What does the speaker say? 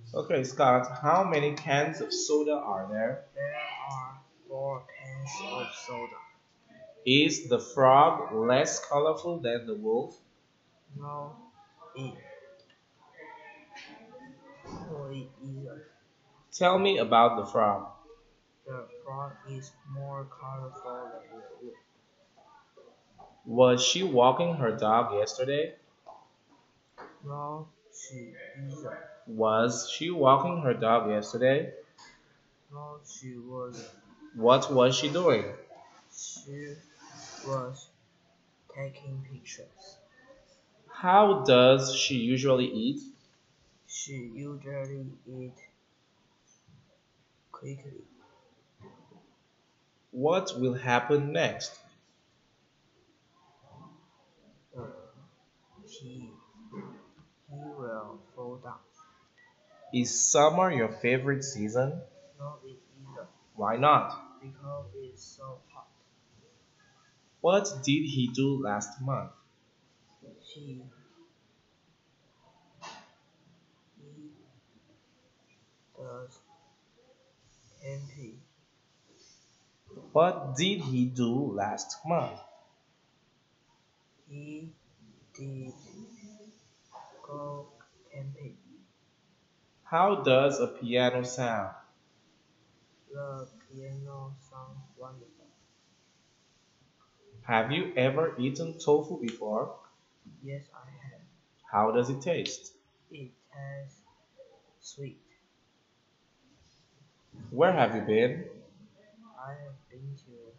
Okay, Scott, how many cans of soda are there? There are 4 cans of soda. Is the frog less colorful than the wolf? No, it, no, it isn't. Tell me about the frog. The frog is more colorful than the wolf. Was she walking her dog yesterday? No, she isn't. Was she walking her dog yesterday? No, she wasn't. What was she doing? She was taking pictures. How does she usually eat? She usually eats quickly. What will happen next? Uh, he, he will fall down. Is summer your favorite season? No, it isn't. Why not? Because it's so hot. What did he do last month? He, he does camping. What did he do last month? He did go camping. How does a piano sound? The piano sounds wonderful. Have you ever eaten tofu before? Yes, I have. How does it taste? It tastes sweet. Where have you been? I have been to